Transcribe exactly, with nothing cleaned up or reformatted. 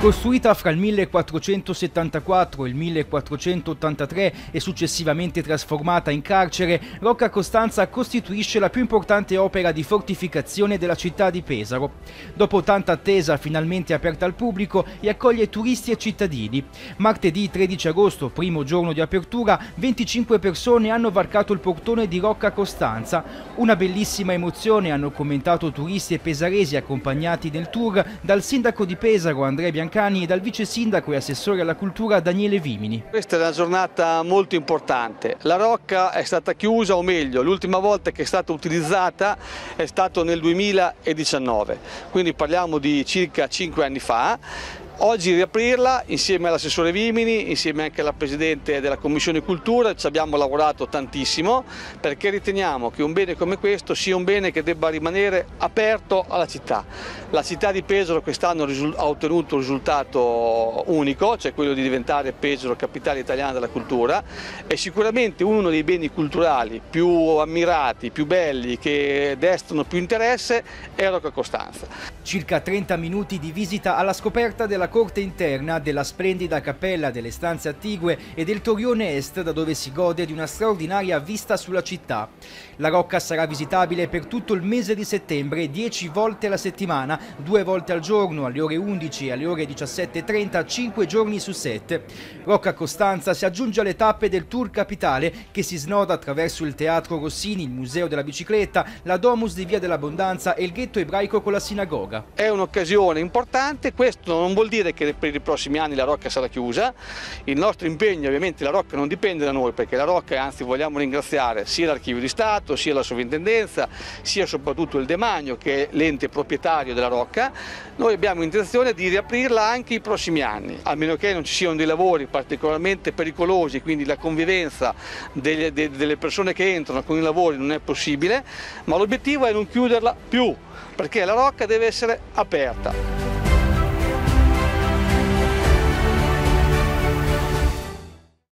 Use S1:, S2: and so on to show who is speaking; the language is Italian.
S1: Costruita fra il millequattrocentosettantaquattro e il millequattrocentottantatré e successivamente trasformata in carcere, Rocca Costanza costituisce la più importante opera di fortificazione della città di Pesaro. Dopo tanta attesa, finalmente aperta al pubblico e accoglie turisti e cittadini. Martedì tredici agosto, primo giorno di apertura, venticinque persone hanno varcato il portone di Rocca Costanza. Una bellissima emozione, hanno commentato turisti e pesaresi accompagnati nel tour dal sindaco di Pesaro Andrea Biancani e dal vice sindaco e assessore alla cultura Daniele Vimini.
S2: Questa è una giornata molto importante. La Rocca è stata chiusa, o meglio, l'ultima volta che è stata utilizzata è stato nel duemiladiciannove, quindi parliamo di circa cinque anni fa. Oggi riaprirla insieme all'assessore Vimini, insieme anche alla Presidente della Commissione Cultura, ci abbiamo lavorato tantissimo perché riteniamo che un bene come questo sia un bene che debba rimanere aperto alla città. La città di Pesaro quest'anno ha ottenuto un risultato unico, cioè quello di diventare Pesaro capitale italiana della cultura, e sicuramente uno dei beni culturali più ammirati, più belli, che destano più interesse è Rocca Costanza.
S1: Circa trenta minuti di visita alla scoperta della corte interna, della splendida cappella, delle stanze attigue e del torrione est, da dove si gode di una straordinaria vista sulla città. La Rocca sarà visitabile per tutto il mese di settembre, dieci volte alla settimana, due volte al giorno, alle ore undici e alle ore diciassette e trenta, cinque giorni su sette. Rocca Costanza si aggiunge alle tappe del tour capitale che si snoda attraverso il Teatro Rossini, il Museo della Bicicletta, la Domus di Via dell'Abbondanza e il ghetto ebraico con la sinagoga.
S2: È un'occasione importante, questo non vuol dire che per i prossimi anni la Rocca sarà chiusa. Il nostro impegno, ovviamente, la Rocca non dipende da noi, perché la Rocca, anzi vogliamo ringraziare sia l'Archivio di Stato, sia la Sovrintendenza, sia soprattutto il Demanio, che è l'ente proprietario della Rocca. Noi abbiamo intenzione di riaprirla anche i prossimi anni, a meno che non ci siano dei lavori particolarmente pericolosi, quindi la convivenza delle, delle persone che entrano con i lavori non è possibile, ma l'obiettivo è non chiuderla più, perché la Rocca deve essere aperta.